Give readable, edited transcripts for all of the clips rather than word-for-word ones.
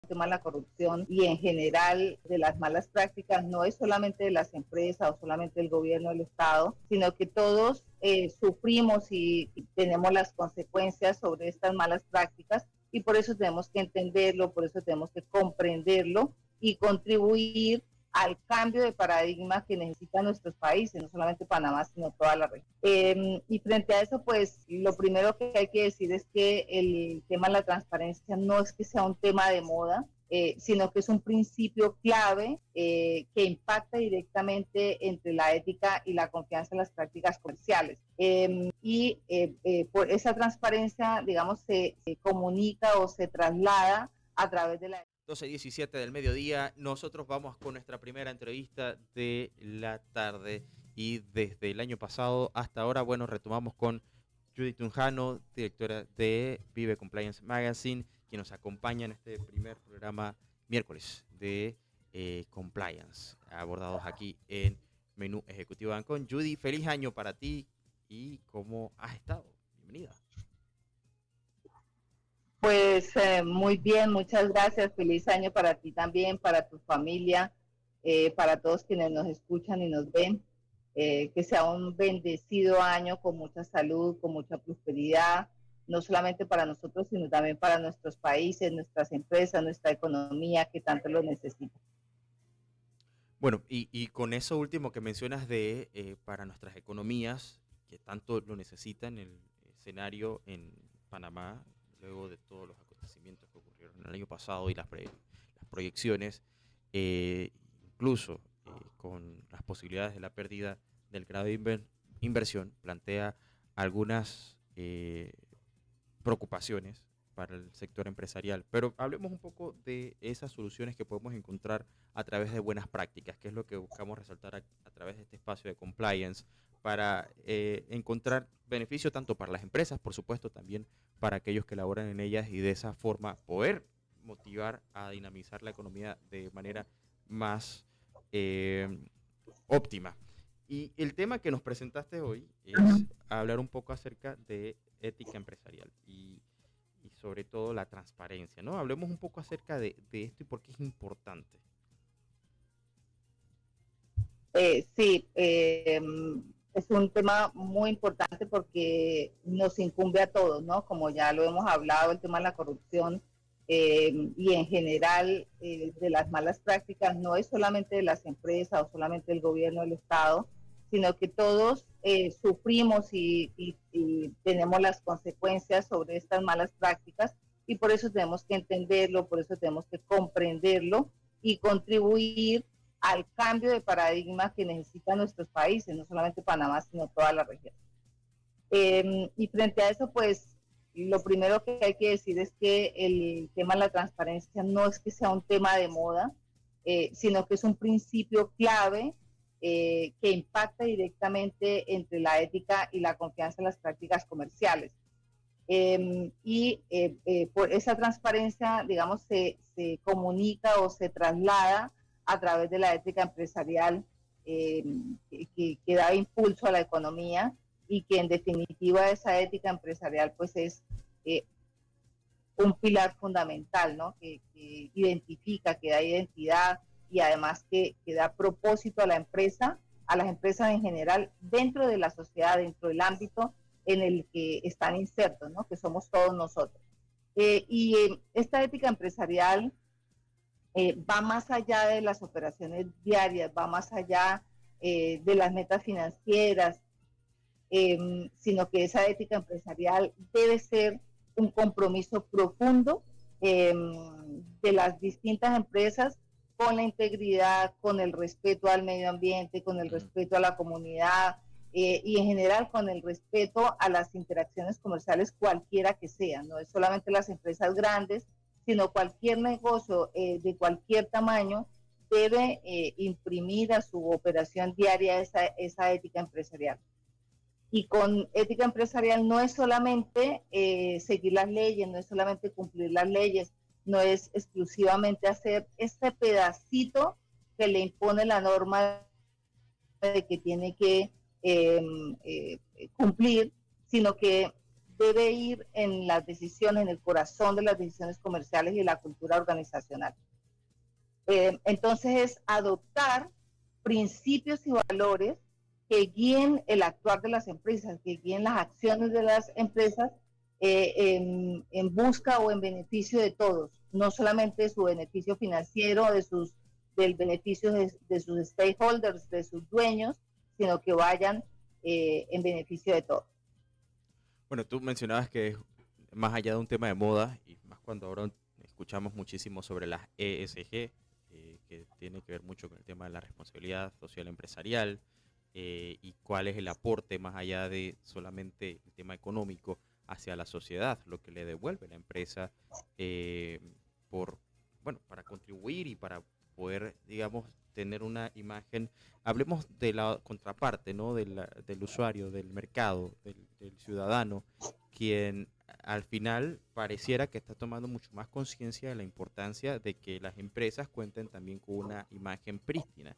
tema de la corrupción y en general de las malas prácticas no es solamente de las empresas o solamente del gobierno del Estado, sino que todos sufrimos y tenemos las consecuencias sobre estas malas prácticas y por eso tenemos que entenderlo, por eso tenemos que comprenderlo y contribuir al cambio de paradigma que necesitan nuestros países, no solamente Panamá, sino toda la región. Y frente a eso, pues lo primero que hay que decir es que el tema de la transparencia no es que sea un tema de moda, sino que es un principio clave que impacta directamente entre la ética y la confianza en las prácticas comerciales. Por esa transparencia, digamos, se comunica o se traslada a través de la 12:17 del mediodía, nosotros vamos con nuestra primera entrevista de la tarde y desde el año pasado hasta ahora, bueno, retomamos con Judy Tunjano, directora de Vive Compliance Magazine, quien nos acompaña en este primer programa miércoles de Compliance, abordados aquí en Menú Ejecutivo Ancon. Judy, feliz año para ti y ¿cómo has estado? Bienvenida. Pues muy bien, muchas gracias. Feliz año para ti también, para tu familia, para todos quienes nos escuchan y nos ven. Que sea un bendecido año con mucha salud, con mucha prosperidad, no solamente para nosotros, sino también para nuestros países, nuestras empresas, nuestra economía que tanto lo necesita. Bueno, y con eso último que mencionas de para nuestras economías, que tanto lo necesitan el escenario en Panamá, luego de todos los acontecimientos que ocurrieron el año pasado y las proyecciones, eh, incluso con las posibilidades de la pérdida del grado de inversión, plantea algunas preocupaciones para el sector empresarial. Pero hablemos un poco de esas soluciones que podemos encontrar a través de buenas prácticas, que es lo que buscamos resaltar a través de este espacio de compliance, para encontrar beneficio tanto para las empresas, por supuesto, también para aquellos que laboran en ellas y de esa forma poder motivar a dinamizar la economía de manera más óptima. Y el tema que nos presentaste hoy es hablar un poco acerca de ética empresarial y sobre todo la transparencia, ¿no? Hablemos un poco acerca de esto y por qué es importante. Sí, es un tema muy importante porque nos incumbe a todos, ¿no? Como ya lo hemos hablado, el tema de la corrupción y en general de las malas prácticas no es solamente de las empresas o solamente del gobierno del Estado, sino que todos sufrimos y tenemos las consecuencias sobre estas malas prácticas y por eso tenemos que entenderlo, por eso tenemos que comprenderlo y contribuir al cambio de paradigma que necesitan nuestros países, no solamente Panamá, sino toda la región. Y frente a eso, pues, lo primero que hay que decir es que el tema de la transparencia no es que sea un tema de moda, sino que es un principio clave que impacta directamente entre la ética y la confianza en las prácticas comerciales. Por esa transparencia, digamos, se comunica o se traslada a través de la ética empresarial que da impulso a la economía y que en definitiva esa ética empresarial pues es un pilar fundamental, ¿no? Que identifica, que da identidad y además que da propósito a la empresa, a las empresas en general, dentro de la sociedad, dentro del ámbito en el que están insertos, ¿no? Que somos todos nosotros. Esta ética empresarial va más allá de las operaciones diarias, va más allá de las metas financieras, sino que esa ética empresarial debe ser un compromiso profundo de las distintas empresas con la integridad, con el respeto al medio ambiente, con el respeto a la comunidad y en general con el respeto a las interacciones comerciales cualquiera que sean, no es solamente las empresas grandes, sino cualquier negocio de cualquier tamaño debe imprimir a su operación diaria esa ética empresarial. Y con ética empresarial no es solamente seguir las leyes, no es solamente cumplir las leyes, no es exclusivamente hacer este pedacito que le impone la norma de que tiene que cumplir, sino que debe ir en las decisiones, en el corazón de las decisiones comerciales y la cultura organizacional. Entonces es adoptar principios y valores que guíen el actuar de las empresas, que guíen las acciones de las empresas en busca o en beneficio de todos, no solamente de su beneficio financiero, del beneficio de sus stakeholders, de sus dueños, sino que vayan en beneficio de todos. Bueno, tú mencionabas que más allá de un tema de moda, y más cuando ahora escuchamos muchísimo sobre las ESG, que tiene que ver mucho con el tema de la responsabilidad social empresarial, y cuál es el aporte más allá de solamente el tema económico hacia la sociedad, lo que le devuelve la empresa por, bueno, para contribuir y para poder, digamos, tener una imagen. Hablemos de la contraparte, ¿no? Del usuario, del mercado, del ciudadano, quien al final pareciera que está tomando mucho más conciencia de la importancia de que las empresas cuenten también con una imagen prístina.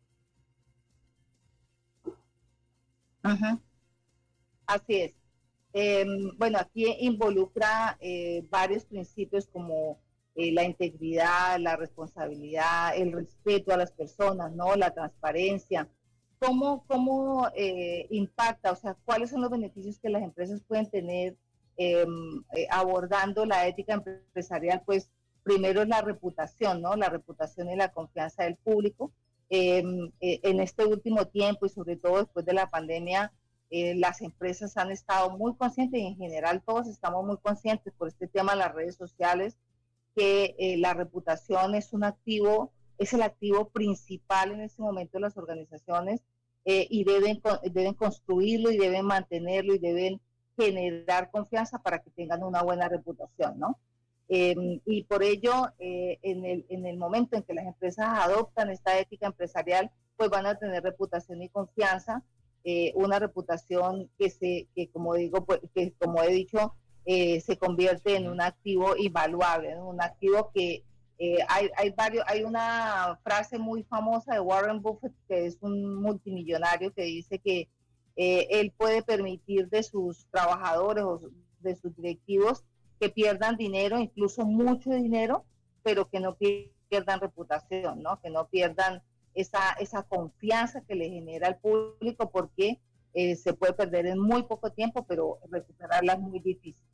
Ajá. Así es. Bueno, aquí involucra varios principios como la integridad, la responsabilidad, el respeto a las personas, ¿no? La transparencia. ¿Cómo impacta? O sea, ¿cuáles son los beneficios que las empresas pueden tener abordando la ética empresarial? Pues primero es la reputación, ¿no? La reputación y la confianza del público. En este último tiempo y sobre todo después de la pandemia, las empresas han estado muy conscientes y en general todos estamos muy conscientes por este tema de las redes sociales que la reputación es un activo, es el activo principal en este momento de las organizaciones y deben construirlo y deben mantenerlo y deben generar confianza para que tengan una buena reputación, ¿no? Y por ello, en el momento en que las empresas adoptan esta ética empresarial, pues van a tener reputación y confianza, una reputación que como digo, pues, que como he dicho, se convierte en un activo invaluable, ¿no? Un activo que hay una frase muy famosa de Warren Buffett, que es un multimillonario, que dice que él puede permitir de sus trabajadores o de sus directivos que pierdan dinero, incluso mucho dinero, pero que no pierdan reputación, ¿no? Que no pierdan esa confianza que le genera al público, porque se puede perder en muy poco tiempo, pero recuperarla es muy difícil.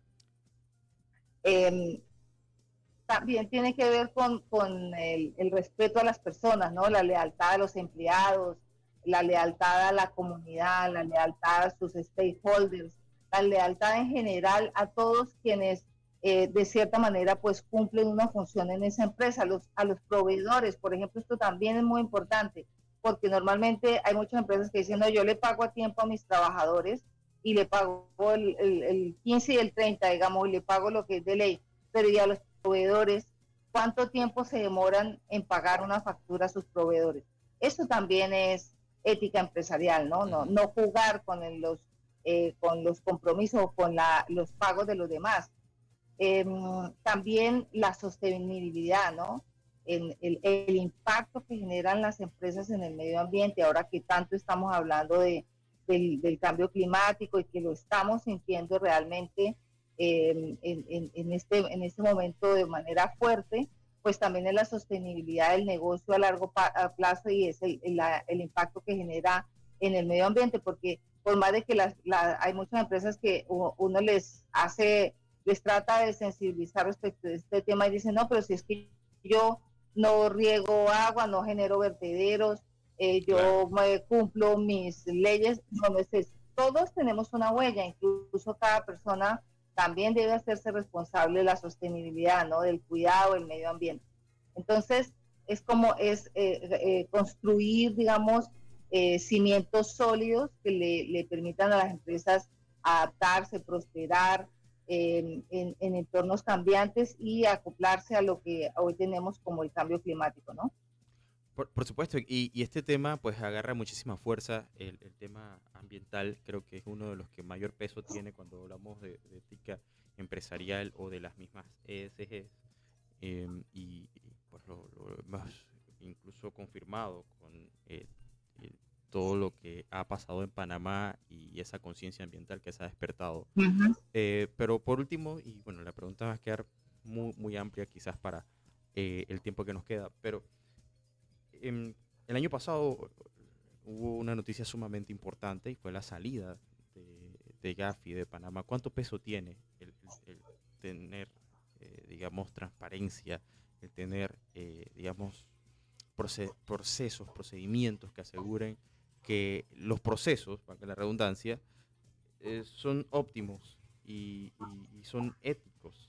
También tiene que ver con el respeto a las personas, ¿no? La lealtad a los empleados, la lealtad a la comunidad, la lealtad a sus stakeholders, la lealtad en general a todos quienes de cierta manera pues cumplen una función en esa empresa, a los proveedores, por ejemplo. Esto también es muy importante, porque normalmente hay muchas empresas que dicen, no, yo le pago a tiempo a mis trabajadores y le pago el 15 y el 30, digamos, y le pago lo que es de ley, pero ya los proveedores, ¿cuánto tiempo se demoran en pagar una factura a sus proveedores? Eso también es ética empresarial, ¿no? No jugar con los compromisos o con los pagos de los demás. También la sostenibilidad, ¿no? El impacto que generan las empresas en el medio ambiente, ahora que tanto estamos hablando del cambio climático y que lo estamos sintiendo realmente en este momento de manera fuerte, pues también es la sostenibilidad del negocio a largo plazo y es el impacto que genera en el medio ambiente, porque por más de que hay muchas empresas que uno les trata de sensibilizar respecto a este tema y dicen, no, pero si es que yo no riego agua, no genero vertederos, yo cumplo mis leyes, no es eso. Todos tenemos una huella, incluso cada persona también debe hacerse responsable de la sostenibilidad, ¿no? Del cuidado del medio ambiente. Entonces, es construir, digamos, cimientos sólidos que le permitan a las empresas adaptarse, prosperar en entornos cambiantes y acoplarse a lo que hoy tenemos como el cambio climático, ¿no? Por supuesto, y este tema pues agarra muchísima fuerza, el tema ambiental creo que es uno de los que mayor peso tiene cuando hablamos de ética empresarial o de las mismas ESG, y pues lo hemos incluso confirmado con todo lo que ha pasado en Panamá y esa conciencia ambiental que se ha despertado. Ujú. Pero por último, y bueno, la pregunta va a quedar muy amplia quizás para el tiempo que nos queda, pero el año pasado hubo una noticia sumamente importante y fue la salida de Gafi de Panamá. ¿Cuánto peso tiene el tener, digamos, transparencia, el tener, digamos, procesos, procedimientos que aseguren que los procesos, para la redundancia, son óptimos y son éticos?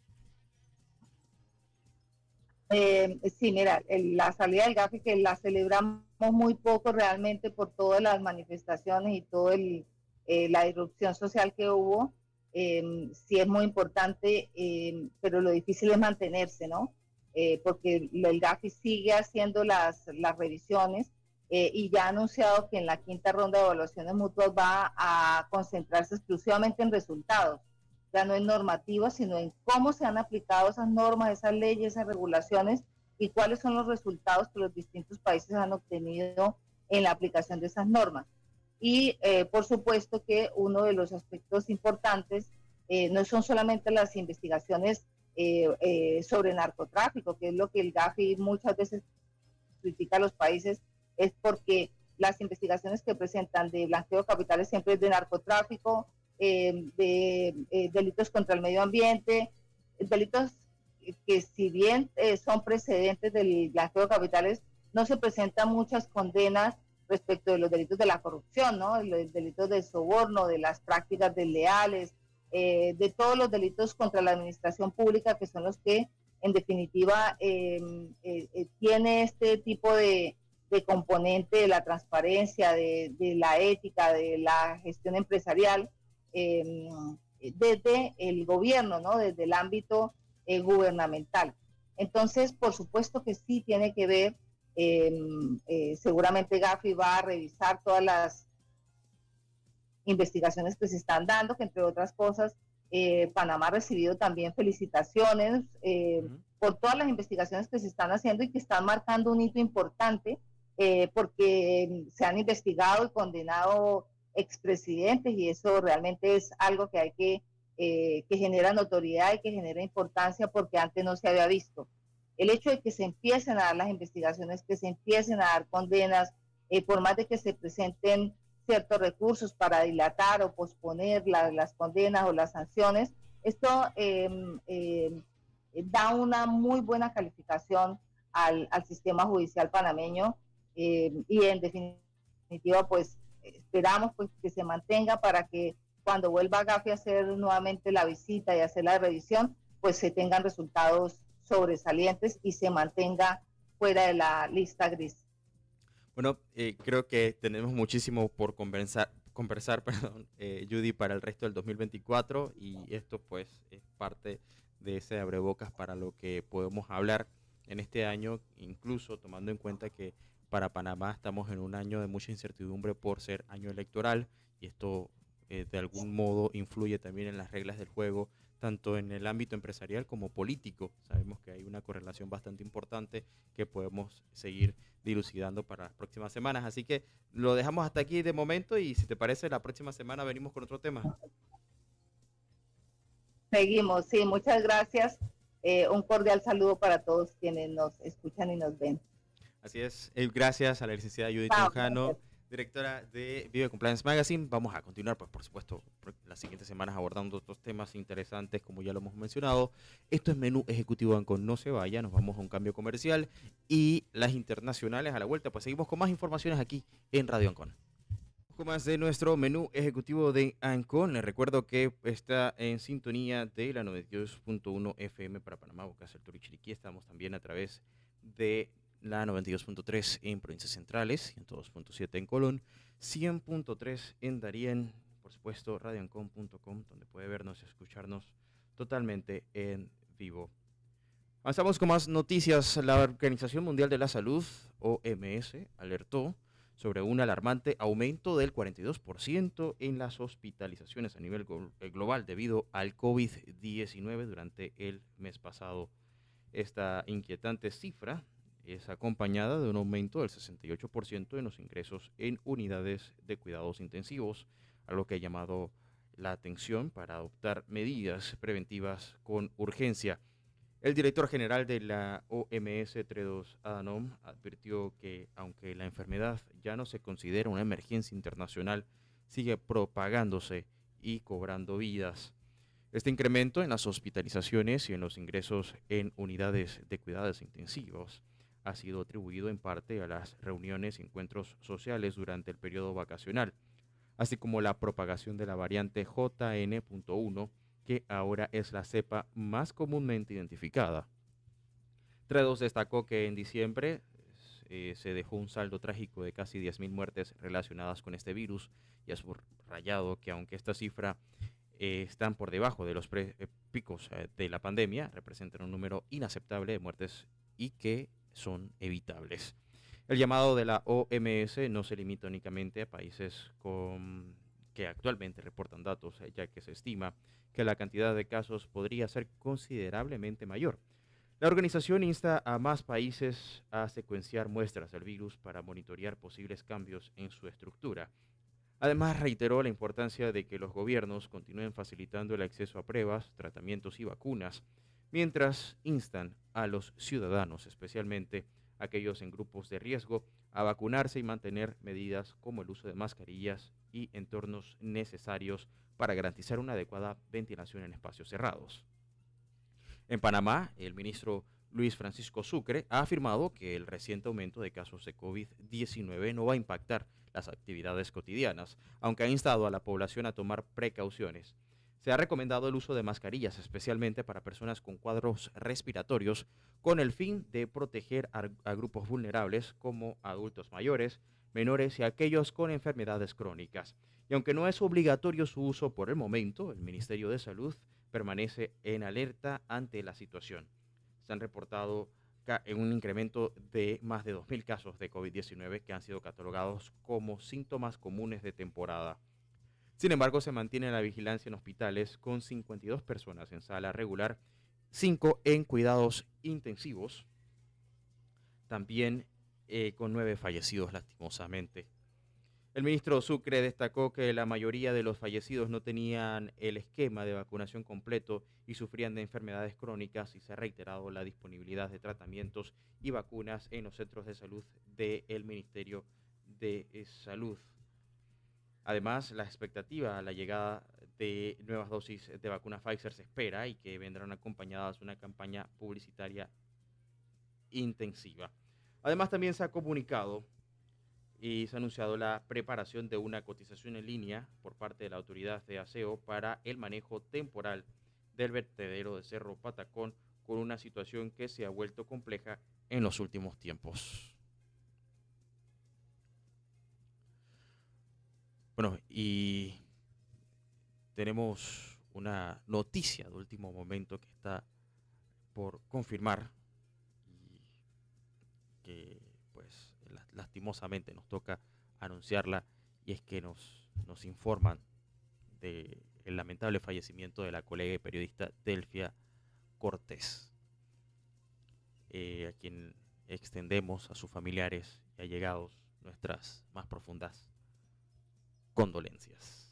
Sí, mira, la salida del GAFI que la celebramos muy poco realmente por todas las manifestaciones y toda la irrupción social que hubo. Sí es muy importante, pero lo difícil es mantenerse, ¿no? Porque el GAFI sigue haciendo las revisiones y ya ha anunciado que en la quinta ronda de evaluaciones mutuas va a concentrarse exclusivamente en resultados, ya no en normativas, sino en cómo se han aplicado esas normas, esas leyes, esas regulaciones y cuáles son los resultados que los distintos países han obtenido en la aplicación de esas normas. Y por supuesto que uno de los aspectos importantes no son solamente las investigaciones sobre narcotráfico, que es lo que el GAFI muchas veces critica a los países, es porque las investigaciones que presentan de blanqueo de capitales siempre es de narcotráfico, de delitos contra el medio ambiente, delitos que si bien son precedentes del blanqueo de capitales, no se presentan muchas condenas respecto de los delitos de la corrupción, ¿no? Los delitos de soborno, de las prácticas desleales, de todos los delitos contra la administración pública, que son los que en definitiva tiene este tipo de componente de la transparencia, de la ética, de la gestión empresarial, desde el gobierno, ¿no? Desde el ámbito gubernamental. Entonces, por supuesto que sí tiene que ver, seguramente Gafi va a revisar todas las investigaciones que se están dando, que entre otras cosas, Panamá ha recibido también felicitaciones por todas las investigaciones que se están haciendo y que están marcando un hito importante, porque se han investigado y condenado expresidentes y eso realmente es algo que hay que genera notoriedad y que genera importancia porque antes no se había visto. El hecho de que se empiecen a dar las investigaciones, que se empiecen a dar condenas, por más de que se presenten ciertos recursos para dilatar o posponer las condenas o las sanciones, esto da una muy buena calificación al sistema judicial panameño y en definitiva pues esperamos pues que se mantenga para que cuando vuelva Gafi a hacer nuevamente la visita y hacer la revisión, pues se tengan resultados sobresalientes y se mantenga fuera de la lista gris. Bueno, creo que tenemos muchísimo por conversar, perdón, Judy, para el resto del 2024 y esto pues es parte de ese abrebocas para lo que podemos hablar en este año, incluso tomando en cuenta que para Panamá estamos en un año de mucha incertidumbre por ser año electoral y esto de algún modo influye también en las reglas del juego, tanto en el ámbito empresarial como político. Sabemos que hay una correlación bastante importante que podemos seguir dilucidando para las próximas semanas. Así que lo dejamos hasta aquí de momento y si te parece, la próxima semana venimos con otro tema. Seguimos, sí, muchas gracias. Un cordial saludo para todos quienes nos escuchan y nos ven. Así es. Gracias a la licenciada Judith Tunjano, directora de Vive Compliance Magazine. Vamos a continuar, pues por supuesto, las siguientes semanas abordando otros temas interesantes, como ya lo hemos mencionado. Esto es Menú Ejecutivo Ancon. No se vaya, nos vamos a un cambio comercial y las internacionales a la vuelta. Pues seguimos con más informaciones aquí en Radio Ancon. Con más de nuestro menú ejecutivo de Ancon. Les recuerdo que está en sintonía de la 92.1 FM para Panamá, Bocas, El Toro y Chiriquí. Estamos también a través de la 92.3 en Provincias Centrales, 102.7 en Colón, 100.3 en Darién, por supuesto radioancon.com, donde puede vernos y escucharnos totalmente en vivo. Avanzamos con más noticias. La Organización Mundial de la Salud, OMS, alertó sobre un alarmante aumento del 42% en las hospitalizaciones a nivel global debido al COVID-19 durante el mes pasado. Esta inquietante cifra es acompañada de un aumento del 68% en los ingresos en unidades de cuidados intensivos, algo que ha llamado la atención para adoptar medidas preventivas con urgencia. El director general de la OMS, Tedros Adhanom, advirtió que aunque la enfermedad ya no se considera una emergencia internacional, sigue propagándose y cobrando vidas. Este incremento en las hospitalizaciones y en los ingresos en unidades de cuidados intensivos ha sido atribuido en parte a las reuniones y encuentros sociales durante el periodo vacacional, así como la propagación de la variante JN.1, que ahora es la cepa más comúnmente identificada. Tedros destacó que en diciembre se dejó un saldo trágico de casi 10.000 muertes relacionadas con este virus y ha subrayado que aunque esta cifra están por debajo de los picos de la pandemia, representan un número inaceptable de muertes y que son evitables. El llamado de la OMS no se limita únicamente a países que actualmente reportan datos, ya que se estima que la cantidad de casos podría ser considerablemente mayor. La organización insta a más países a secuenciar muestras del virus para monitorear posibles cambios en su estructura. Además, reiteró la importancia de que los gobiernos continúen facilitando el acceso a pruebas, tratamientos y vacunas, mientras instan a los ciudadanos, especialmente aquellos en grupos de riesgo, a vacunarse y mantener medidas como el uso de mascarillas y entornos necesarios para garantizar una adecuada ventilación en espacios cerrados. En Panamá, el ministro Luis Francisco Sucre ha afirmado que el reciente aumento de casos de COVID-19 no va a impactar las actividades cotidianas, aunque ha instado a la población a tomar precauciones. Se ha recomendado el uso de mascarillas, especialmente para personas con cuadros respiratorios, con el fin de proteger a grupos vulnerables como adultos mayores, menores y aquellos con enfermedades crónicas. Y aunque no es obligatorio su uso por el momento, el Ministerio de Salud permanece en alerta ante la situación. Se han reportado un incremento de más de 2.000 casos de COVID-19 que han sido catalogados como síntomas comunes de temporada. Sin embargo, se mantiene la vigilancia en hospitales con 52 personas en sala regular, 5 en cuidados intensivos, también con 9 fallecidos lastimosamente. El ministro Sucre destacó que la mayoría de los fallecidos no tenían el esquema de vacunación completo y sufrían de enfermedades crónicas y se ha reiterado la disponibilidad de tratamientos y vacunas en los centros de salud del Ministerio de Salud. Además, la expectativa a la llegada de nuevas dosis de vacuna Pfizer se espera y que vendrán acompañadas de una campaña publicitaria intensiva. Además, también se ha comunicado y se ha anunciado la preparación de una cotización en línea por parte de la autoridad de aseo para el manejo temporal del vertedero de Cerro Patacón, con una situación que se ha vuelto compleja en los últimos tiempos. Bueno, y tenemos una noticia de último momento que está por confirmar y que pues lastimosamente nos toca anunciarla, y es que nos informan del lamentable fallecimiento de la colega y periodista Delfia Cortés, a quien extendemos a sus familiares y allegados nuestras más profundas condolencias.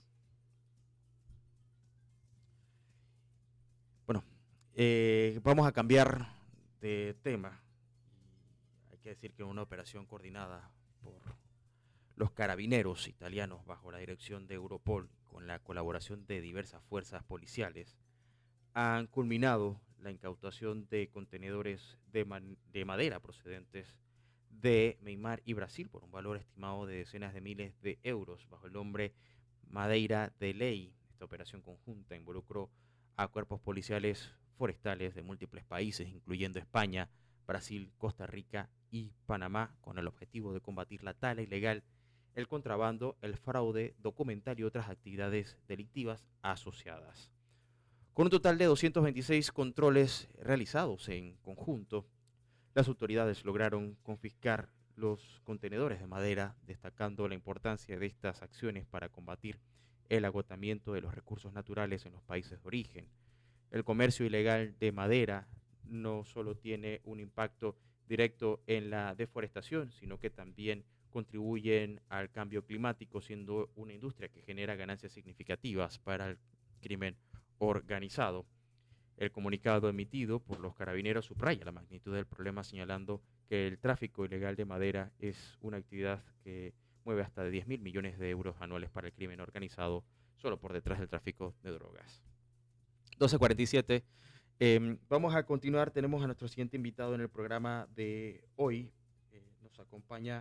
Bueno, vamos a cambiar de tema. Hay que decir que una operación coordinada por los carabineros italianos bajo la dirección de Europol, con la colaboración de diversas fuerzas policiales, han culminado la incautación de contenedores de madera procedentes de Myanmar y Brasil por un valor estimado de decenas de miles de euros bajo el nombre Madeira de Ley. Esta operación conjunta involucró a cuerpos policiales forestales de múltiples países, incluyendo España, Brasil, Costa Rica y Panamá, con el objetivo de combatir la tala ilegal, el contrabando, el fraude documental y otras actividades delictivas asociadas. Con un total de 226 controles realizados en conjunto, las autoridades lograron confiscar los contenedores de madera, destacando la importancia de estas acciones para combatir el agotamiento de los recursos naturales en los países de origen. El comercio ilegal de madera no solo tiene un impacto directo en la deforestación, sino que también contribuyen al cambio climático, siendo una industria que genera ganancias significativas para el crimen organizado. El comunicado emitido por los carabineros subraya la magnitud del problema, señalando que el tráfico ilegal de madera es una actividad que mueve hasta de 10.000 millones de euros anuales para el crimen organizado, solo por detrás del tráfico de drogas. 12:47. Vamos a continuar. Tenemos a nuestro siguiente invitado en el programa de hoy. Nos acompaña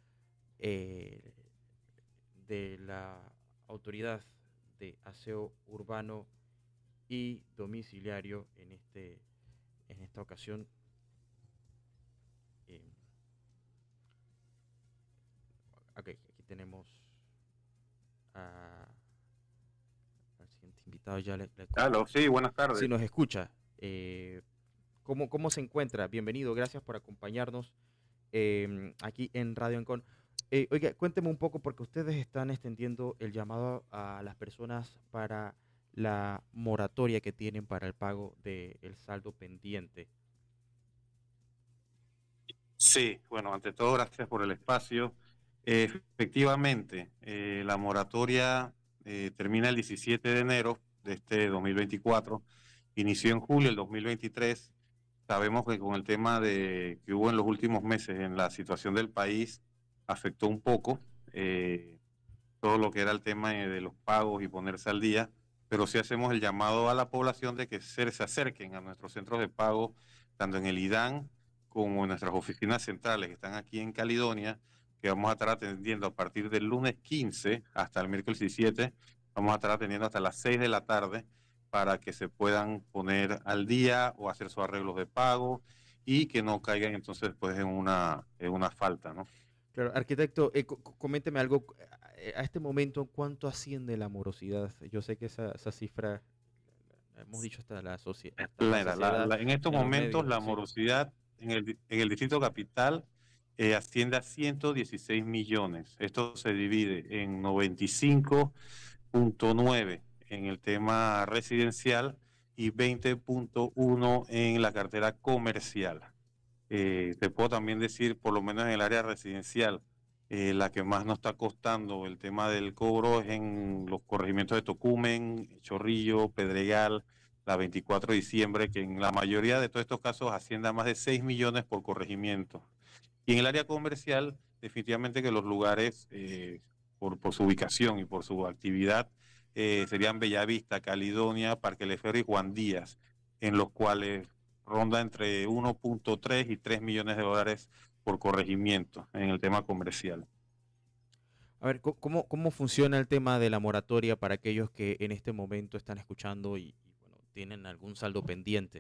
de la Autoridad de Aseo Urbano y Domiciliario en esta ocasión. Ok, aquí tenemos al siguiente invitado. Aló, sí, buenas tardes. Si nos escucha, ¿cómo se encuentra? Bienvenido, gracias por acompañarnos aquí en Radio Ancon. Oiga, cuénteme un poco, porque ustedes están extendiendo el llamado a las personas para la moratoria que tienen para el pago del saldo pendiente. Sí, bueno, ante todo, gracias por el espacio. Efectivamente, la moratoria termina el 17 de enero de este 2024, inició en julio del 2023. Sabemos que con el tema que hubo en los últimos meses en la situación del país, afectó un poco todo lo que era el tema de los pagos y ponerse al día, pero sí hacemos el llamado a la población de que se acerquen a nuestros centros de pago, tanto en el IDAN como en nuestras oficinas centrales que están aquí en Caledonia, que vamos a estar atendiendo a partir del lunes 15 hasta el miércoles 17, vamos a estar atendiendo hasta las 6 de la tarde para que se puedan poner al día o hacer sus arreglos de pago y que no caigan entonces pues en una falta, ¿no? Claro, arquitecto, coménteme algo. A este momento, ¿cuánto asciende la morosidad? Yo sé que esa cifra, hemos dicho hasta la sociedad. En estos momentos, medios, la morosidad en el Distrito Capital asciende a 116 millones. Esto se divide en 95.9 en el tema residencial y 20.1 en la cartera comercial. Te puedo también decir, por lo menos en el área residencial, la que más nos está costando el tema del cobro es en los corregimientos de Tocumen, Chorrillo, Pedregal, la 24 de diciembre, que en la mayoría de todos estos casos asciende a más de 6 millones por corregimiento. Y en el área comercial, definitivamente que los lugares, por su ubicación y por su actividad, serían Bellavista, Caledonia, Parque Lefebvre y Juan Díaz, en los cuales ronda entre 1.3 y 3 millones de dólares por corregimiento en el tema comercial. A ver, ¿cómo funciona el tema de la moratoria para aquellos que en este momento están escuchando y bueno, tienen algún saldo pendiente?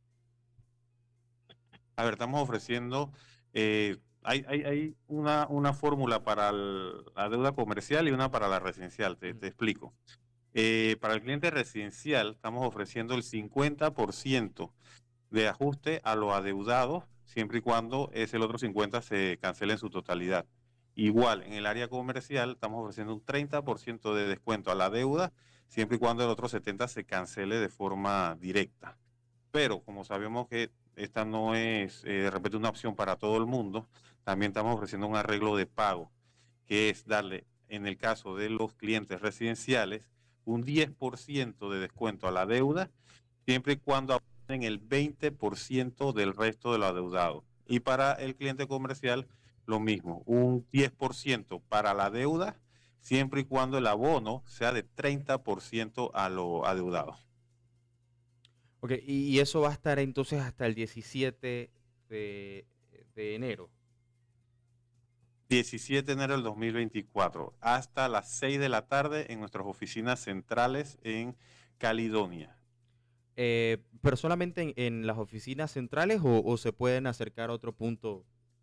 A ver, estamos ofreciendo, hay una fórmula para la deuda comercial y una para la residencial, te explico. Para el cliente residencial estamos ofreciendo el 50% de ajuste a los adeudados, siempre y cuando el otro 50% se cancele en su totalidad. Igual, en el área comercial estamos ofreciendo un 30% de descuento a la deuda, siempre y cuando el otro 70% se cancele de forma directa. Pero como sabemos que esta no es de repente una opción para todo el mundo, también estamos ofreciendo un arreglo de pago, que es darle, en el caso de los clientes residenciales, un 10% de descuento a la deuda, siempre y cuando en el 20% del resto de lo adeudado. Y para el cliente comercial, lo mismo, un 10% para la deuda, siempre y cuando el abono sea de 30% a lo adeudado. Ok, y eso va a estar entonces hasta el 17 de enero. 17 de enero del 2024, hasta las 6 de la tarde en nuestras oficinas centrales en Caledonia. ¿Pero solamente en las oficinas centrales o se pueden acercar a otro punto?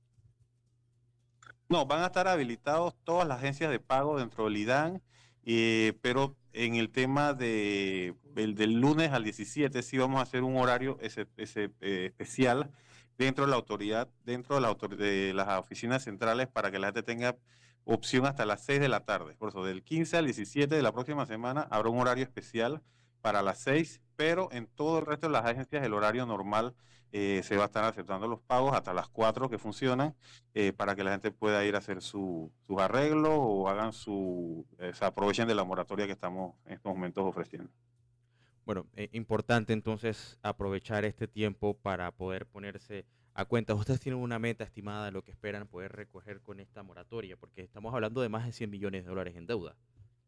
No, van a estar habilitados todas las agencias de pago dentro del IDAN, pero en el tema del lunes al 17 sí vamos a hacer un horario especial dentro de la autoridad, de las oficinas centrales para que la gente tenga opción hasta las 6 de la tarde. Por eso, del 15 al 17 de la próxima semana habrá un horario especial para las 6, pero en todo el resto de las agencias el horario normal se va a estar aceptando los pagos hasta las 4 que funcionan, para que la gente pueda ir a hacer sus arreglos o hagan se aprovechen de la moratoria que estamos en estos momentos ofreciendo. Bueno, importante entonces aprovechar este tiempo para poder ponerse a cuenta. Ustedes tienen una meta estimada de lo que esperan poder recoger con esta moratoria, porque estamos hablando de más de 100 millones de dólares en deuda.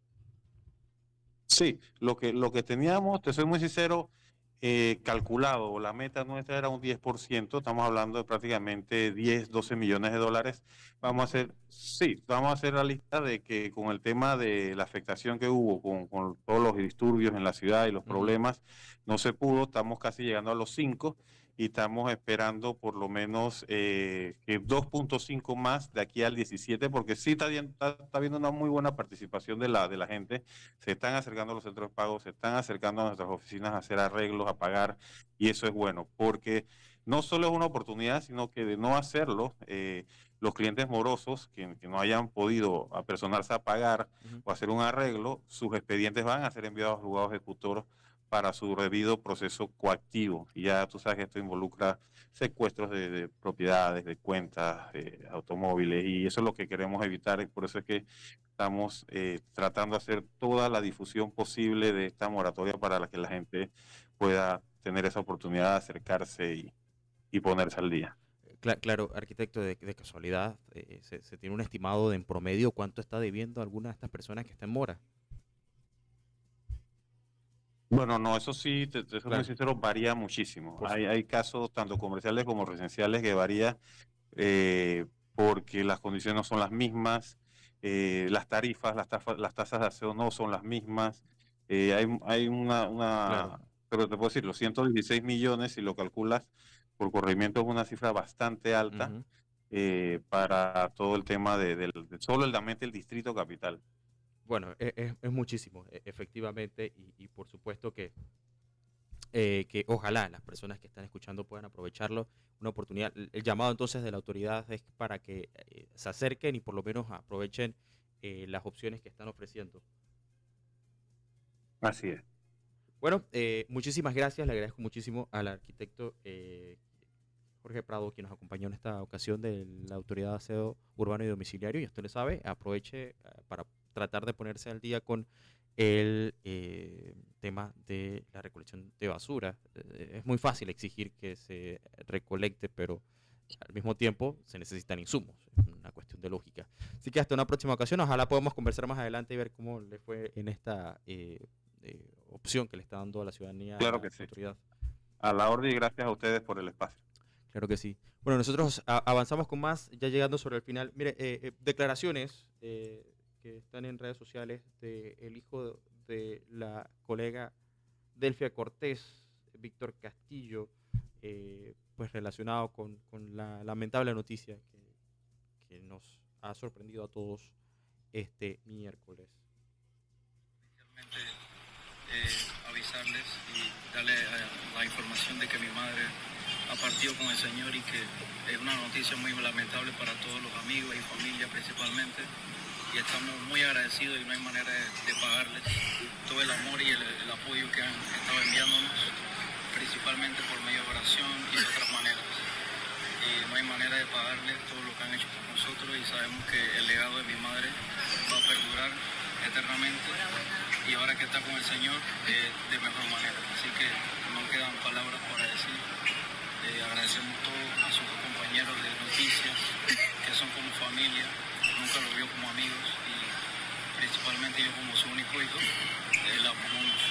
Sí, lo que teníamos, te soy muy sincero, calculado, la meta nuestra era un 10%, estamos hablando de prácticamente 10, 12 millones de dólares. Vamos a hacer la lista de que con el tema de la afectación que hubo con todos los disturbios en la ciudad y los problemas, no se pudo, estamos casi llegando a los 5 y estamos esperando por lo menos que 2.5 más de aquí al 17, porque sí está habiendo una muy buena participación de la gente. Se están acercando a los centros de pago, se están acercando a nuestras oficinas a hacer arreglos, a pagar, y eso es bueno, porque no solo es una oportunidad, sino que de no hacerlo, los clientes morosos que no hayan podido apersonarse a pagar o hacer un arreglo, sus expedientes van a ser enviados al juzgado ejecutor para su debido proceso coactivo. Y ya tú sabes que esto involucra secuestros de propiedades, de cuentas, de automóviles, y eso es lo que queremos evitar, y por eso es que estamos tratando de hacer toda la difusión posible de esta moratoria para que la gente pueda tener esa oportunidad de acercarse y ponerse al día. Claro, arquitecto, de casualidad, ¿se tiene un estimado de en promedio cuánto está debiendo alguna de estas personas que está en mora? Bueno, no, eso sí, te soy muy Claro, sincero, varía muchísimo. por Hay supuesto. casos tanto comerciales como residenciales que varía, eh, porque las condiciones no son las mismas, las tarifas, las tasas de aseo no son las mismas. Hay Claro. pero te puedo decir, los 116 millones, si lo calculas por corrimiento, es una cifra bastante alta, Ujú. para todo el tema de solo el Distrito Capital. Bueno, es muchísimo, efectivamente, y por supuesto que ojalá las personas que están escuchando puedan aprovecharlo, una oportunidad. El llamado entonces de la autoridad es para que se acerquen y por lo menos aprovechen las opciones que están ofreciendo. Así es. Bueno, muchísimas gracias, le agradezco muchísimo al arquitecto Jorge Prado, quien nos acompañó en esta ocasión de la Autoridad de Aseo Urbano y Domiciliario. Y usted lo sabe, aproveche para tratar de ponerse al día con el tema de la recolección de basura. Es muy fácil exigir que se recolecte, pero al mismo tiempo se necesitan insumos. Es una cuestión de lógica. Así que hasta una próxima ocasión. Ojalá podamos conversar más adelante y ver cómo le fue en esta opción que le está dando a la ciudadanía Claro la que sí. autoridad. A la orden, y gracias a ustedes por el espacio. Claro que sí. Bueno, nosotros avanzamos con más, ya llegando sobre el final. Mire, declaraciones que están en redes sociales del hijo de la colega Delfia Cortés, Víctor Castillo, pues relacionado con la lamentable noticia que nos ha sorprendido a todos este miércoles. Inicialmente, avisarles y darle la información de que mi madre ha partido con el Señor y que es una noticia muy lamentable para todos los amigos y familia principalmente, y estamos muy agradecidos y no hay manera de pagarles todo el amor y el apoyo que han estado enviándonos, principalmente por medio de oración y de otras maneras. Y no hay manera de pagarles todo lo que han hecho por nosotros, y sabemos que el legado de mi madre va a perdurar eternamente, y ahora que está con el Señor, de mejor manera. Así que no quedan palabras para decir. Agradecemos todos a sus compañeros de noticias, que son como familia, nunca los vio como amigos, y principalmente yo como su único hijo, la amo mucho.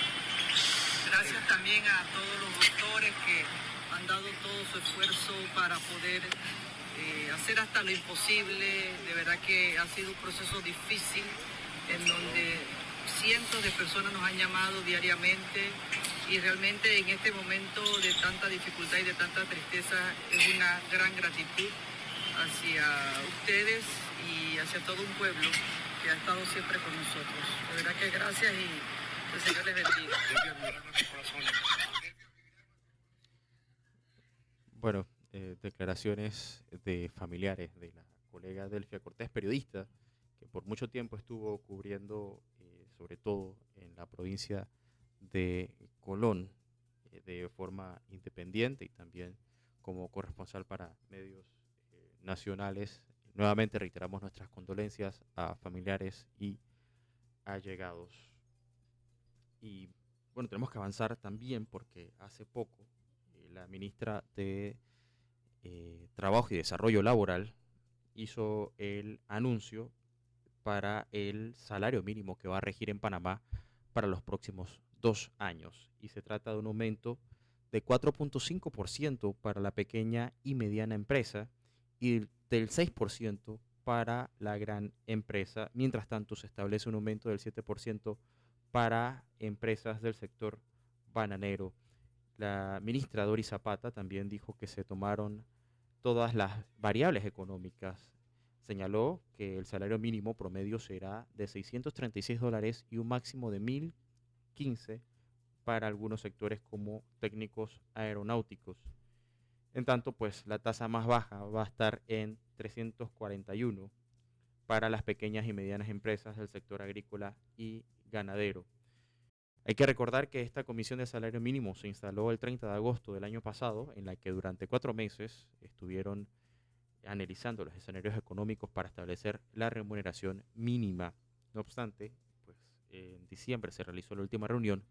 Gracias también a todos los doctores que han dado todo su esfuerzo para poder hacer hasta lo imposible. De verdad que ha sido un proceso difícil en donde cientos de personas nos han llamado diariamente, y realmente en este momento de tanta dificultad y de tanta tristeza es una gran gratitud hacia ustedes y hacia todo un pueblo que ha estado siempre con nosotros. De verdad que gracias y el Señor les bendiga. Bueno, declaraciones de familiares de la colega Delfia Cortés, periodista, que por mucho tiempo estuvo cubriendo, sobre todo en la provincia de Colón de forma independiente y también como corresponsal para medios nacionales. Nuevamente reiteramos nuestras condolencias a familiares y allegados. Y bueno, tenemos que avanzar también porque hace poco la ministra de Trabajo y Desarrollo Laboral hizo el anuncio para el salario mínimo que va a regir en Panamá para los próximos 2 años. Y se trata de un aumento de 4.5% para la pequeña y mediana empresa y del 6% para la gran empresa. Mientras tanto, se establece un aumento del 7% para empresas del sector bananero. La ministra Doris Zapata también dijo que se tomaron todas las variables económicas. Señaló que el salario mínimo promedio será de $636 y un máximo de 1.015 para algunos sectores como técnicos aeronáuticos. En tanto, pues la tasa más baja va a estar en 341 para las pequeñas y medianas empresas del sector agrícola y ganadero. Hay que recordar que esta comisión de salario mínimo se instaló el 30 de agosto del año pasado, en la que durante 4 meses estuvieron analizando los escenarios económicos para establecer la remuneración mínima. No obstante, pues en diciembre se realizó la última reunión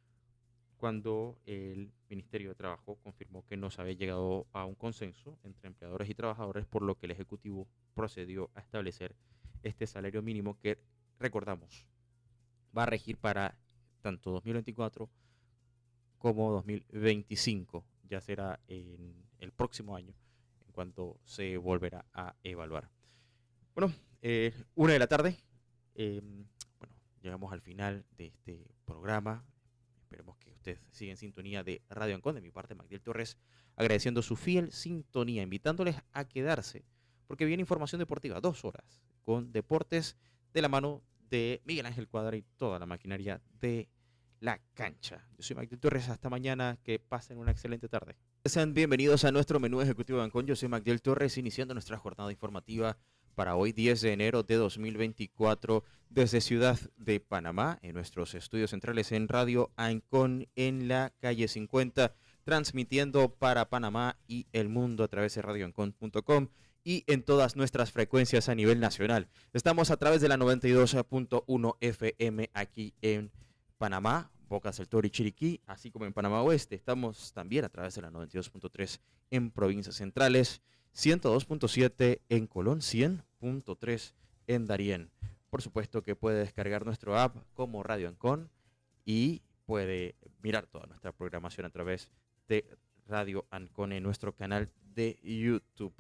cuando el Ministerio de Trabajo confirmó que no se había llegado a un consenso entre empleadores y trabajadores, por lo que el Ejecutivo procedió a establecer este salario mínimo que, recordamos, va a regir para tanto 2024 como 2025. Ya será en el próximo año en cuanto se volverá a evaluar. Bueno, 1 de la tarde. Bueno, llegamos al final de este programa. Esperemos que usted siga en sintonía de Radio Ancon. De mi parte, Magdiel Torres, agradeciendo su fiel sintonía, invitándoles a quedarse, porque viene información deportiva, 2 horas, con deportes de la mano de Miguel Ángel Cuadra y toda la maquinaria de la cancha. Yo soy Magdiel Torres, hasta mañana, que pasen una excelente tarde. Sean bienvenidos a nuestro menú ejecutivo de Ancon. Yo soy Magdiel Torres, iniciando nuestra jornada informativa para hoy 10 de enero de 2024 desde Ciudad de Panamá, en nuestros estudios centrales en Radio Ancon en la calle 50, transmitiendo para Panamá y el mundo a través de radioancon.com y en todas nuestras frecuencias a nivel nacional. Estamos a través de la 92.1 FM aquí en Panamá, Bocas del Toro y Chiriquí, así como en Panamá Oeste. Estamos también a través de la 92.3 en provincias centrales, 102.7 en Colón, 100.3 en Darién. Por supuesto que puede descargar nuestro app como Radio Ancon y puede mirar toda nuestra programación a través de Radio Ancon en nuestro canal de YouTube.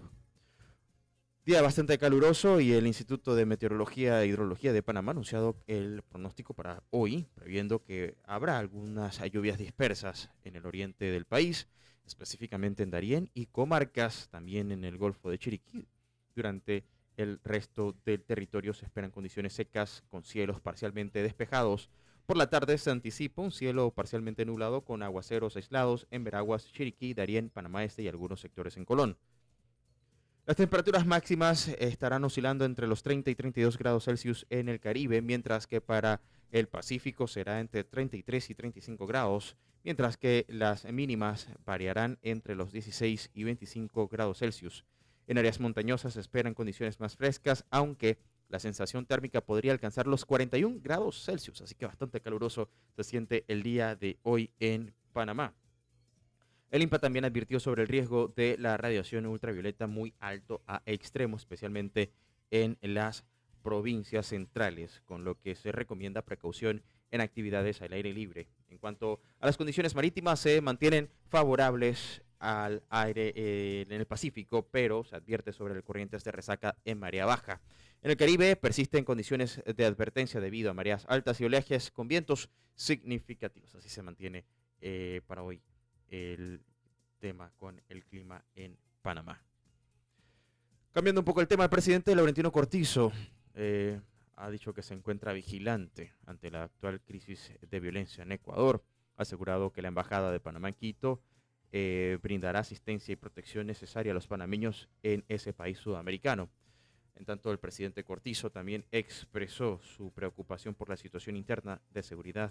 Día bastante caluroso y el Instituto de Meteorología e Hidrología de Panamá ha anunciado el pronóstico para hoy, previendo que habrá algunas lluvias dispersas en el oriente del país, específicamente en Darién y comarcas, también en el Golfo de Chiriquí. Durante el resto del territorio se esperan condiciones secas con cielos parcialmente despejados. Por la tarde se anticipa un cielo parcialmente nublado con aguaceros aislados en Veraguas, Chiriquí, Darién, Panamá Este y algunos sectores en Colón. Las temperaturas máximas estarán oscilando entre los 30 y 32 grados Celsius en el Caribe, mientras que para el Pacífico será entre 33 y 35 grados, mientras que las mínimas variarán entre los 16 y 25 grados Celsius. En áreas montañosas se esperan condiciones más frescas, aunque la sensación térmica podría alcanzar los 41 grados Celsius, así que bastante caluroso se siente el día de hoy en Panamá. El INPA también advirtió sobre el riesgo de la radiación ultravioleta muy alto a extremo, especialmente en las provincias centrales, con lo que se recomienda precaución en actividades al aire libre. En cuanto a las condiciones marítimas, se mantienen favorables al aire en el Pacífico, pero se advierte sobre corrientes de resaca en marea baja. En el Caribe persisten condiciones de advertencia debido a mareas altas y oleajes con vientos significativos. Así se mantiene para hoy el tema con el clima en Panamá. Cambiando un poco el tema, el presidente Laurentino Cortizo ha dicho que se encuentra vigilante ante la actual crisis de violencia en Ecuador. Ha asegurado que la Embajada de Panamá en Quito brindará asistencia y protección necesaria a los panameños en ese país sudamericano. En tanto, el presidente Cortizo también expresó su preocupación por la situación interna de seguridad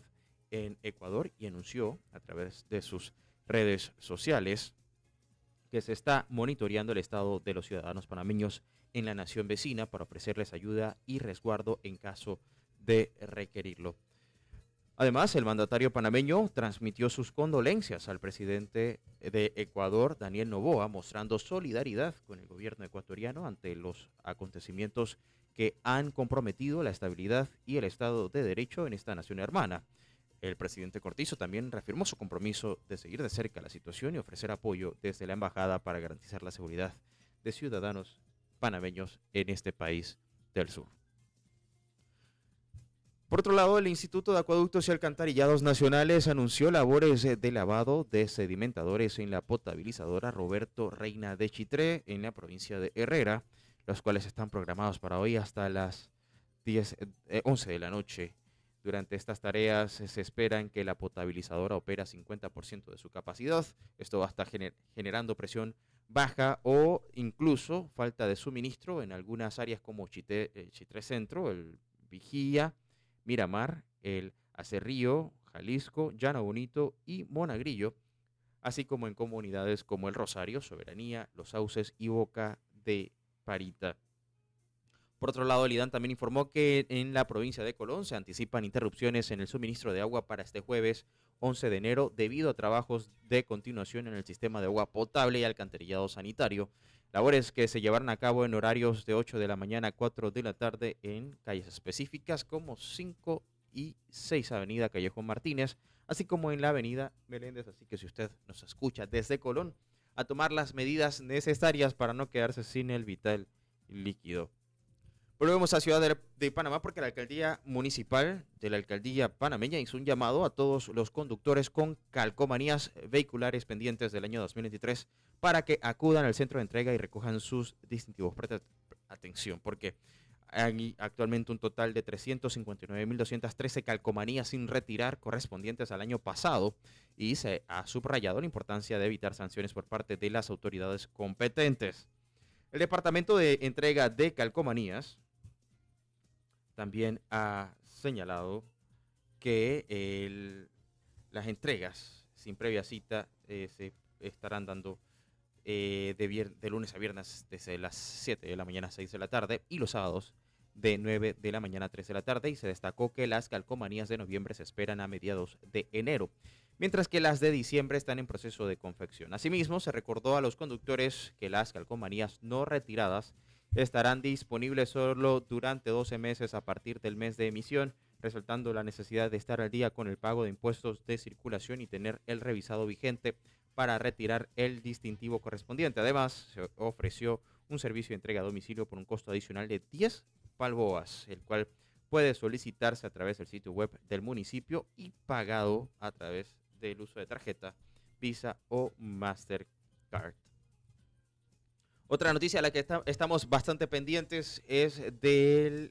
en Ecuador y anunció a través de sus redes sociales que se está monitoreando el estado de los ciudadanos panameños en la nación vecina para ofrecerles ayuda y resguardo en caso de requerirlo. Además, el mandatario panameño transmitió sus condolencias al presidente de Ecuador, Daniel Noboa, mostrando solidaridad con el gobierno ecuatoriano ante los acontecimientos que han comprometido la estabilidad y el Estado de Derecho en esta nación hermana. El presidente Cortizo también reafirmó su compromiso de seguir de cerca la situación y ofrecer apoyo desde la embajada para garantizar la seguridad de ciudadanos panameños en este país del sur. Por otro lado, el Instituto de Acueductos y Alcantarillados Nacionales anunció labores de lavado de sedimentadores en la potabilizadora Roberto Reina de Chitré en la provincia de Herrera, los cuales están programados para hoy hasta las 11 de la noche. Durante estas tareas se esperan que la potabilizadora opera 50% de su capacidad. Esto va a estar generando presión baja o incluso falta de suministro en algunas áreas como Chitré Centro, el Vigía, Miramar, el Acerrío, Jalisco, Llano Bonito y Monagrillo, así como en comunidades como El Rosario, Soberanía, Los Sauces y Boca de Parita. Por otro lado, el IDAN también informó que en la provincia de Colón se anticipan interrupciones en el suministro de agua para este jueves 11 de enero debido a trabajos de continuación en el sistema de agua potable y alcantarillado sanitario, labores que se llevarán a cabo en horarios de 8 de la mañana a 4 de la tarde en calles específicas como 5 y 6 Avenida Callejón Martínez, así como en la Avenida Meléndez. Así que si usted nos escucha desde Colón, a tomar las medidas necesarias para no quedarse sin el vital líquido. Volvemos a Ciudad de Panamá porque la alcaldía municipal de la alcaldía panameña hizo un llamado a todos los conductores con calcomanías vehiculares pendientes del año 2023 para que acudan al centro de entrega y recojan sus distintivos. Presta atención porque hay actualmente un total de 359.213 calcomanías sin retirar correspondientes al año pasado y se ha subrayado la importancia de evitar sanciones por parte de las autoridades competentes. El Departamento de Entrega de Calcomanías también ha señalado que las entregas sin previa cita se estarán dando de lunes a viernes desde las 7 de la mañana a 6 de la tarde y los sábados de 9 de la mañana a 3 de la tarde, y se destacó que las calcomanías de noviembre se esperan a mediados de enero, mientras que las de diciembre están en proceso de confección. Asimismo, se recordó a los conductores que las calcomanías no retiradas estarán disponibles solo durante 12 meses a partir del mes de emisión, resaltando la necesidad de estar al día con el pago de impuestos de circulación y tener el revisado vigente para retirar el distintivo correspondiente. Además, se ofreció un servicio de entrega a domicilio por un costo adicional de 10 balboas, el cual puede solicitarse a través del sitio web del municipio y pagado a través del uso de tarjeta Visa o Mastercard. Otra noticia a la que estamos bastante pendientes es del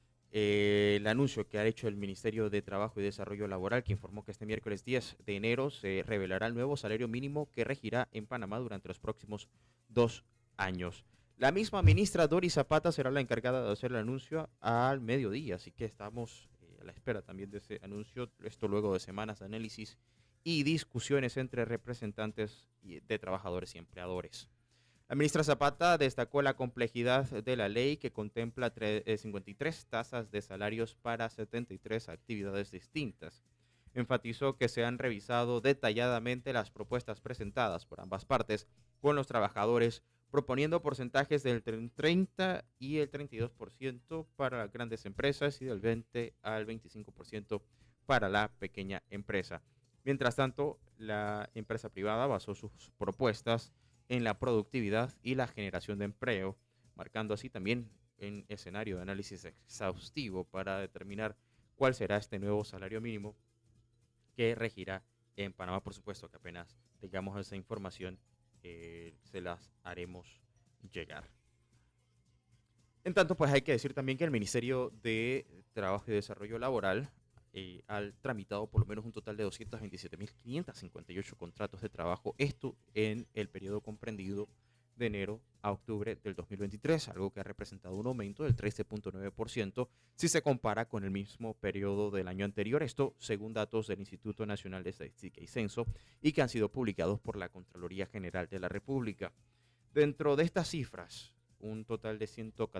el anuncio que ha hecho el Ministerio de Trabajo y Desarrollo Laboral, que informó que este miércoles 10 de enero se revelará el nuevo salario mínimo que regirá en Panamá durante los próximos 2 años. La misma ministra Doris Zapata será la encargada de hacer el anuncio al mediodía, así que estamos a la espera también de ese anuncio, esto luego de semanas de análisis y discusiones entre representantes de trabajadores y empleadores. La ministra Zapata destacó la complejidad de la ley que contempla 53 tasas de salarios para 73 actividades distintas. Enfatizó que se han revisado detalladamente las propuestas presentadas por ambas partes con los trabajadores, proponiendo porcentajes del 30 y el 32% para las grandes empresas y del 20 al 25% para la pequeña empresa. Mientras tanto, la empresa privada basó sus propuestas en la productividad y la generación de empleo, marcando así también un escenario de análisis exhaustivo para determinar cuál será este nuevo salario mínimo que regirá en Panamá. Por supuesto que apenas tengamos esa información, se las haremos llegar. En tanto, pues hay que decir también que el Ministerio de Trabajo y Desarrollo Laboral ha tramitado por lo menos un total de 227.558 contratos de trabajo, esto en el periodo comprendido de enero a octubre del 2023, algo que ha representado un aumento del 13.9% si se compara con el mismo periodo del año anterior, esto según datos del Instituto Nacional de Estadística y Censo y que han sido publicados por la Contraloría General de la República. Dentro de estas cifras, un total de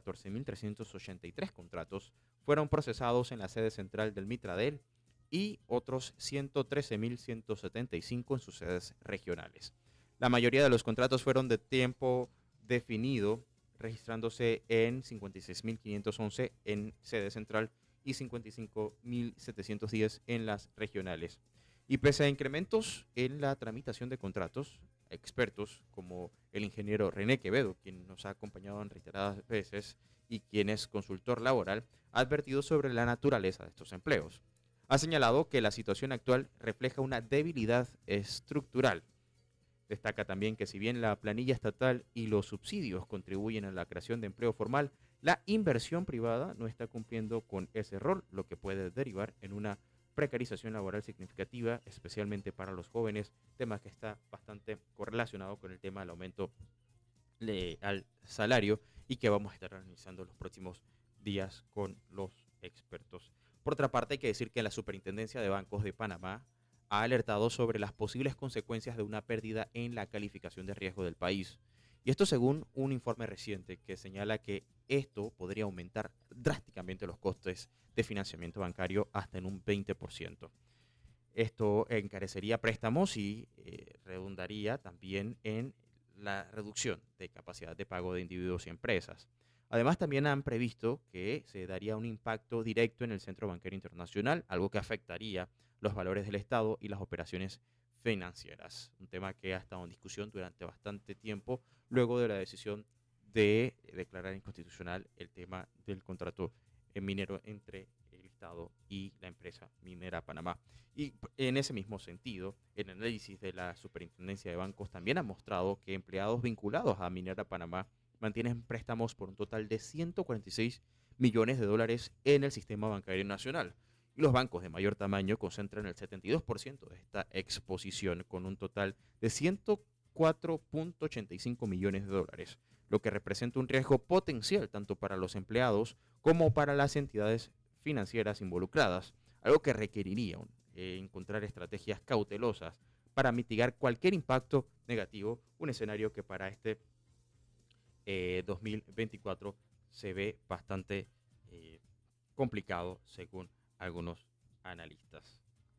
114.383 contratos fueron procesados en la sede central del Mitradel y otros 113.175 en sus sedes regionales. La mayoría de los contratos fueron de tiempo definido, registrándose en 56.511 en sede central y 55.710 en las regionales. Y pese a incrementos en la tramitación de contratos, expertos como el ingeniero René Quevedo, quien nos ha acompañado en reiteradas veces y quien es consultor laboral, ha advertido sobre la naturaleza de estos empleos. Ha señalado que la situación actual refleja una debilidad estructural. Destaca también que si bien la planilla estatal y los subsidios contribuyen a la creación de empleo formal, la inversión privada no está cumpliendo con ese rol, lo que puede derivar en una precarización laboral significativa, especialmente para los jóvenes, tema que está bastante correlacionado con el tema del aumento al salario y que vamos a estar analizando los próximos días con los expertos. Por otra parte, hay que decir que la Superintendencia de Bancos de Panamá ha alertado sobre las posibles consecuencias de una pérdida en la calificación de riesgo del país. Y esto según un informe reciente que señala que esto podría aumentar drásticamente los costes de financiamiento bancario hasta en un 20%. Esto encarecería préstamos y redundaría también en la reducción de capacidad de pago de individuos y empresas. Además, también han previsto que se daría un impacto directo en el Centro Bancario Internacional, algo que afectaría los valores del Estado y las operaciones financieras. Un tema que ha estado en discusión durante bastante tiempo, luego de la decisión de declarar inconstitucional el tema del contrato minero entre el Estado y la empresa minera Panamá. Y en ese mismo sentido, el análisis de la Superintendencia de Bancos también ha mostrado que empleados vinculados a Minera Panamá mantienen préstamos por un total de 146 millones de dólares en el sistema bancario nacional. Y los bancos de mayor tamaño concentran el 72% de esta exposición con un total de 104.85 millones de dólares, lo que representa un riesgo potencial tanto para los empleados como para las entidades financieras involucradas, algo que requeriría encontrar estrategias cautelosas para mitigar cualquier impacto negativo, un escenario que para este 2024 se ve bastante complicado según algunos analistas.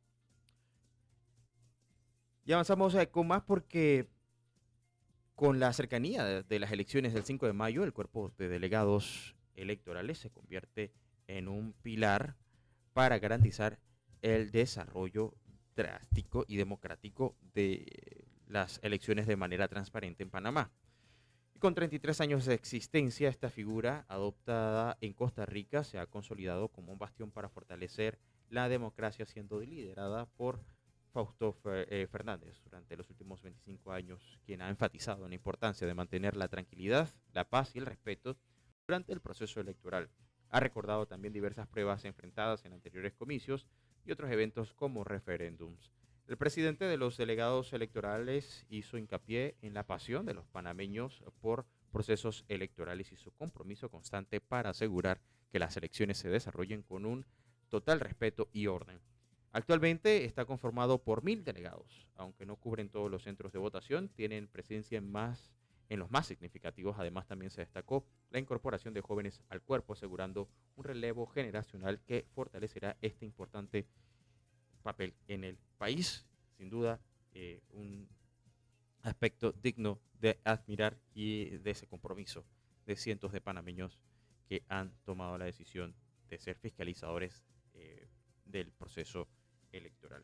Y avanzamos con más porque con la cercanía de las elecciones del 5 de mayo, el cuerpo de delegados electorales se convierte en un pilar para garantizar el desarrollo drástico y democrático de las elecciones de manera transparente en Panamá. Y con 33 años de existencia, esta figura adoptada en Costa Rica se ha consolidado como un bastión para fortalecer la democracia, siendo liderada por Fausto Fernández durante los últimos 25 años, quien ha enfatizado la importancia de mantener la tranquilidad, la paz y el respeto durante el proceso electoral. Ha recordado también diversas pruebas enfrentadas en anteriores comicios y otros eventos como referéndums. El presidente de los delegados electorales hizo hincapié en la pasión de los panameños por procesos electorales y su compromiso constante para asegurar que las elecciones se desarrollen con un total respeto y orden. Actualmente está conformado por 1.000 delegados, aunque no cubren todos los centros de votación, tienen presencia en los más significativos. Además, también se destacó la incorporación de jóvenes al cuerpo, asegurando un relevo generacional que fortalecerá este importante papel en el país. Sin duda, un aspecto digno de admirar y de ese compromiso de cientos de panameños que han tomado la decisión de ser fiscalizadores del proceso electoral.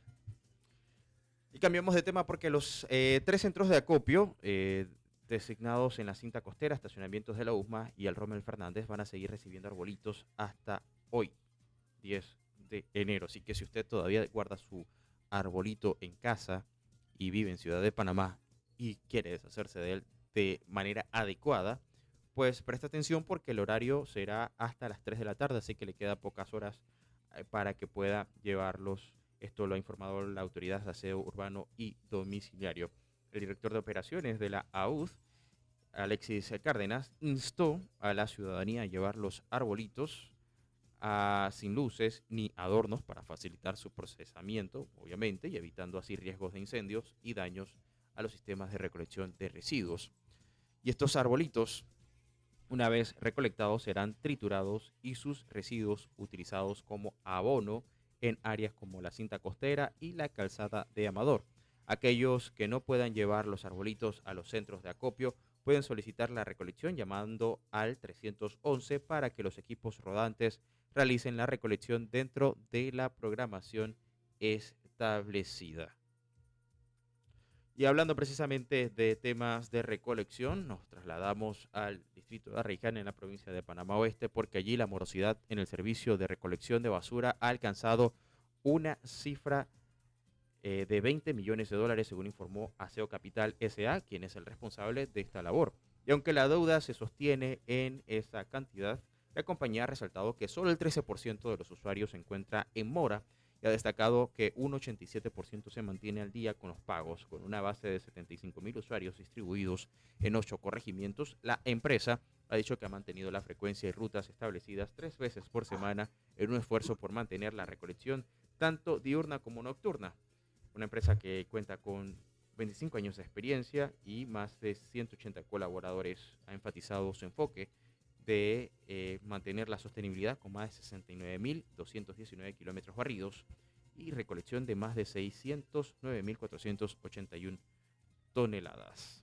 Y cambiamos de tema porque los 3 centros de acopio designados en la cinta costera, estacionamientos de la USMA y el Rommel Fernández van a seguir recibiendo arbolitos hasta hoy, 10 de enero. Así que si usted todavía guarda su arbolito en casa y vive en Ciudad de Panamá y quiere deshacerse de él de manera adecuada, pues presta atención porque el horario será hasta las 3 de la tarde, así que le queda pocas horas para que pueda llevarlos. Esto lo ha informado la Autoridad de Aseo Urbano y Domiciliario. El director de operaciones de la AUD Alexis Cárdenas, instó a la ciudadanía a llevar los arbolitos sin luces ni adornos para facilitar su procesamiento, obviamente, y evitando así riesgos de incendios y daños a los sistemas de recolección de residuos. Y estos arbolitos, una vez recolectados, serán triturados y sus residuos utilizados como abono en áreas como la cinta costera y la calzada de Amador. Aquellos que no puedan llevar los arbolitos a los centros de acopio pueden solicitar la recolección llamando al 311 para que los equipos rodantes realicen la recolección dentro de la programación establecida. Y hablando precisamente de temas de recolección, nos trasladamos al distrito de Arraiján en la provincia de Panamá Oeste, porque allí la morosidad en el servicio de recolección de basura ha alcanzado una cifra de 20 millones de dólares, según informó Aseo Capital S.A., quien es el responsable de esta labor. Y aunque la deuda se sostiene en esa cantidad, la compañía ha resaltado que solo el 13% de los usuarios se encuentra en mora y ha destacado que un 87% se mantiene al día con los pagos. Con una base de 75.000 usuarios distribuidos en 8 corregimientos, la empresa ha dicho que ha mantenido la frecuencia y rutas establecidas 3 veces por semana en un esfuerzo por mantener la recolección tanto diurna como nocturna. Una empresa que cuenta con 25 años de experiencia y más de 180 colaboradores, ha enfatizado su enfoque de mantener la sostenibilidad con más de 69.219 kilómetros barridos y recolección de más de 609.481 toneladas.